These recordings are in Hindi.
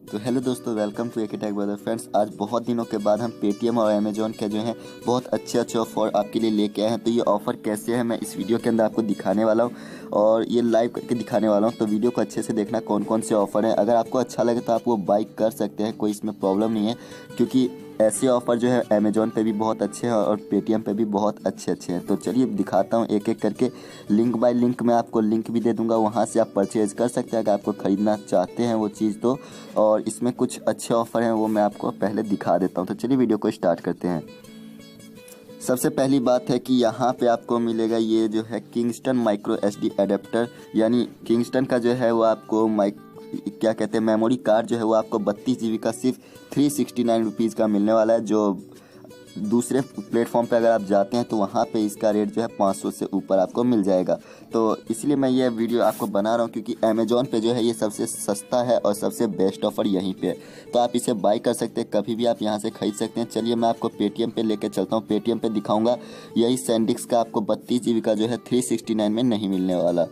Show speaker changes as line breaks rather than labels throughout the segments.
तो हेलो दोस्तों, welcome to AK tech brother. Friends, आज बहुत दिनों के बाद हम पेटीएम और अमेजोन के जो हैं बहुत अच्छे ऑफर आपके लिए लेके आए हैं। तो ये ऑफ़र कैसे है मैं इस वीडियो के अंदर आपको दिखाने वाला हूँ और ये लाइव करके दिखाने वाला हूँ। तो वीडियो को अच्छे से देखना, कौन कौन से ऑफ़र हैं। अगर आपको अच्छा लगे तो आप वो बाई कर सकते हैं, कोई इसमें प्रॉब्लम नहीं है, क्योंकि ऐसे ऑफ़र जो है अमेजोन पे भी बहुत अच्छे हैं और पेटीएम पे भी बहुत अच्छे हैं। तो चलिए दिखाता हूँ एक एक करके, लिंक बाय लिंक। मैं आपको लिंक भी दे दूंगा, वहाँ से आप परचेज़ कर सकते हैं अगर आपको ख़रीदना चाहते हैं वो चीज़ तो। और इसमें कुछ अच्छे ऑफ़र हैं, वो मैं आपको पहले दिखा देता हूँ। तो चलिए वीडियो को स्टार्ट करते हैं। सबसे पहली बात है कि यहाँ पे आपको मिलेगा ये जो है किंगस्टन माइक्रो एसडी एडेप्टर, यानी किंगस्टन का जो है वो आपको क्या कहते हैं मेमोरी कार्ड जो है वो आपको 32 GB का सिर्फ 369 रुपीज़ का मिलने वाला है। जो दूसरे प्लेटफॉर्म पे अगर आप जाते हैं तो वहाँ पे इसका रेट जो है 500 से ऊपर आपको मिल जाएगा। तो इसलिए मैं ये वीडियो आपको बना रहा हूँ, क्योंकि अमेजोन पे जो है ये सबसे सस्ता है और सबसे बेस्ट ऑफ़र यहीं पे है। तो आप इसे बाई कर सकते हैं, कभी भी आप यहाँ से खरीद सकते हैं। चलिए मैं आपको पेटीएम पे लेके चलता हूँ, पेटीएम पे दिखाऊँगा। यही सैंडिक्स का आपको 32 GB का जो है 369 में नहीं मिलने वाला।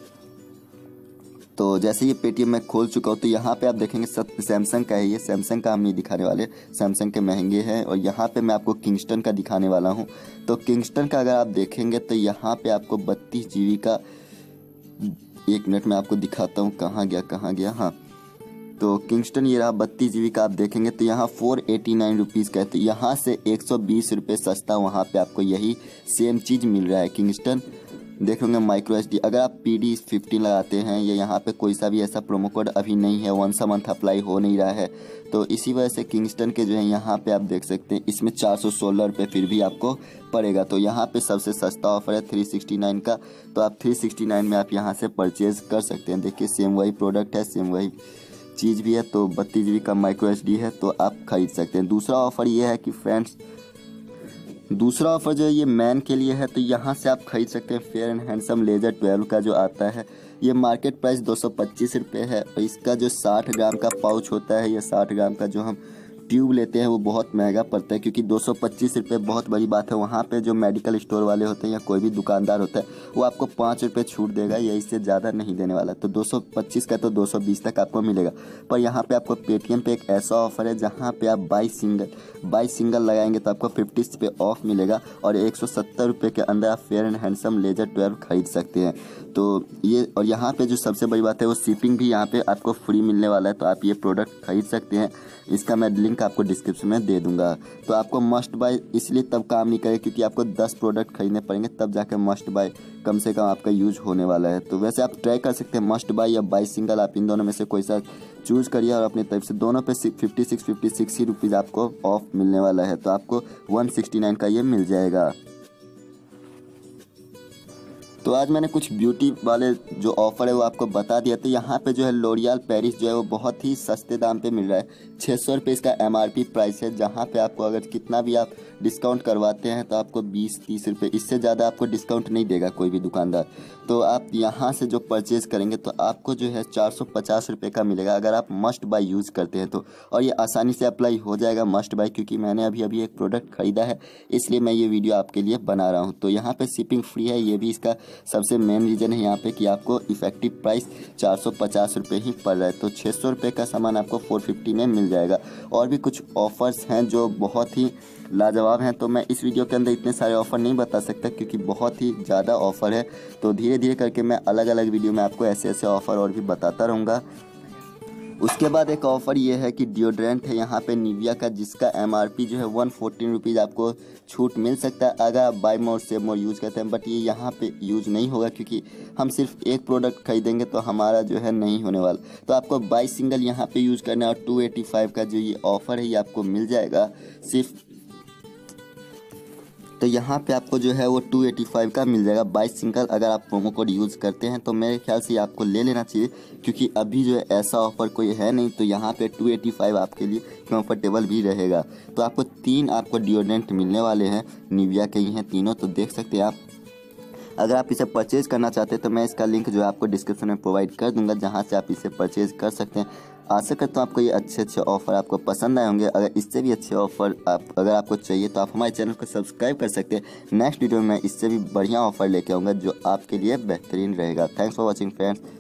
तो जैसे ये पेटीएम मैं खोल चुका हूँ तो यहाँ पे आप देखेंगे सैमसंग का है, ये सैमसंग का हम नहीं दिखाने वाले, सैमसंग के महंगे हैं। और यहाँ पे मैं आपको किंगस्टन का दिखाने वाला हूँ। तो किंगस्टन का अगर आप देखेंगे तो यहाँ पे आपको 32 GB का, एक मिनट में आपको दिखाता हूँ कहाँ गया, हाँ। तो किंगस्टन ये रहा 32 GB का, आप देखेंगे तो यहाँ 489 रुपीज़ का है। तो यहाँ से 120 रुपये सस्ता वहाँ पे आपको यही सेम चीज़ मिल रहा है। किंगस्टन देख होंगे माइक्रो एसडी, अगर आप PD15 लगाते हैं या यहाँ पे कोई सा भी ऐसा प्रोमो कोड अभी नहीं है, 1 मंथ अप्लाई हो नहीं रहा है, तो इसी वजह से किंगस्टन के जो है यहाँ पे आप देख सकते हैं इसमें 416 रुपये फिर भी आपको पड़ेगा। तो यहाँ पे सबसे सस्ता ऑफर है 369 का। तो आप 369 में आप यहाँ से परचेज़ कर सकते हैं। देखिए सेम वही प्रोडक्ट है, सेम वही चीज़ भी है। तो 32 GB का माइक्रो एसडी है तो आप खरीद सकते हैं। दूसरा ऑफ़र ये है कि फ्रेंड्स, दूसरा ऑफर जो है ये मैन के लिए है। तो यहाँ से आप खरीद सकते हैं फेयर एंड हैंडसम लेजर 12 का जो आता है। ये मार्केट प्राइस 225 रुपये है और इसका जो 60 ग्राम का पाउच होता है, ये 60 ग्राम का जो हम ट्यूब लेते हैं वो बहुत महंगा पड़ता है, क्योंकि 225 रुपये बहुत बड़ी बात है। वहाँ पे जो मेडिकल स्टोर वाले होते हैं या कोई भी दुकानदार होता है वो आपको 5 रुपये छूट देगा, या इससे ज़्यादा नहीं देने वाला। तो 225 का तो 220 तक आपको मिलेगा। पर यहाँ पे आपको पेटीएम पे एक ऐसा ऑफर है जहाँ पे आप बाई सिंगल लगाएंगे तो आपको 50 रुपये ऑफ मिलेगा और 170 रुपये के अंदर आप फेयर एंड हैंडसम लेजर 12 खरीद सकते हैं। तो ये, और यहाँ पे जो सबसे बड़ी बात है वो शिपिंग भी यहाँ पे आपको फ्री मिलने वाला है। तो आप ये प्रोडक्ट खरीद सकते हैं, इसका मैं लिंक आपको डिस्क्रिप्शन में दे दूंगा। तो आपको मस्ट बाय इसलिए तब काम नहीं करे क्योंकि आपको 10 प्रोडक्ट खरीदने पड़ेंगे, तब जाकर मस्ट बाय कम से कम आपका यूज होने वाला है। तो वैसे आप ट्राई कर सकते हैं मस्ट बाय या बाय सिंगल, आप इन दोनों में से कोई सा चूज़ करिए और अपनी तरफ से दोनों पे 56 ही रुपीज़ आपको ऑफ मिलने वाला है। तो आपको 169 का ये मिल जाएगा। तो आज मैंने कुछ ब्यूटी वाले जो ऑफ़र है वो आपको बता दिया। तो यहाँ पे जो है लोरियल पेरिस जो है वो बहुत ही सस्ते दाम पे मिल रहा है। 600 रुपये इसका MRP प्राइस है, जहाँ पे आपको अगर कितना भी आप डिस्काउंट करवाते हैं तो आपको 20-30 रुपये, इससे ज़्यादा आपको डिस्काउंट नहीं देगा कोई भी दुकानदार। तो आप यहाँ से जो परचेज़ करेंगे तो आपको जो है 450 रुपये का मिलेगा अगर आप मस्ट बाय यूज़ करते हैं तो। और ये आसानी से अप्लाई हो जाएगा मस्ट बाय, क्योंकि मैंने अभी एक प्रोडक्ट ख़रीदा है, इसलिए मैं ये वीडियो आपके लिए बना रहा हूँ। तो यहाँ पर शिपिंग फ्री है, ये भी इसका सबसे मेन रीज़न है यहाँ पे कि आपको इफेक्टिव प्राइस 450 रुपये ही पड़ रहा है। तो 600 रुपये का सामान आपको 450 में मिल जाएगा। और भी कुछ ऑफ़र्स हैं जो बहुत ही लाजवाब हैं। तो मैं इस वीडियो के अंदर इतने सारे ऑफ़र नहीं बता सकता क्योंकि बहुत ही ज़्यादा ऑफ़र है। तो धीरे धीरे करके मैं अलग अलग वीडियो में आपको ऐसे ऑफ़र और भी बताता रहूँगा। उसके बाद एक ऑफ़र ये है कि डिओड्रेंट है यहाँ पे निविया का, जिसका MRP जो है 114 रुपीज़ आपको छूट मिल सकता है अगर आप buy more save more use करते हैं। बट ये यहाँ पे यूज़ नहीं होगा क्योंकि हम सिर्फ एक प्रोडक्ट खरीदेंगे तो हमारा जो है नहीं होने वाला। तो आपको बाय सिंगल यहाँ पे यूज़ करना है और 285 का जो ये ऑफ़र है ये आपको मिल जाएगा सिर्फ। तो यहाँ पे आपको जो है वो 285 का मिल जाएगा बाय सिंगल। अगर आप प्रोमो कोड यूज़ करते हैं तो मेरे ख्याल से आपको ले लेना चाहिए, क्योंकि अभी जो है ऐसा ऑफ़र कोई है नहीं। तो यहाँ पे 285 आपके लिए कंफर्टेबल भी रहेगा। तो आपको 3 आपको डिओड्रेंट मिलने वाले हैं, निविया के ही हैं तीनों। तो देख सकते हैं आप, अगर आप इसे परचेज़ करना चाहते हैं तो मैं इसका लिंक जो है आपको डिस्क्रिप्शन में प्रोवाइड कर दूंगा, जहां से आप इसे परचेज़ कर सकते हैं। आशा करता हूँ आपको ये अच्छे ऑफ़र आपको पसंद आए होंगे। अगर इससे भी अच्छे ऑफ़र अगर आपको चाहिए तो आप हमारे चैनल को सब्सक्राइब कर सकते हैं। नेक्स्ट वीडियो में इससे भी बढ़िया ऑफ़र लेके आऊँगा जो आपके लिए बेहतरीन रहेगा। Thanks for watching friends.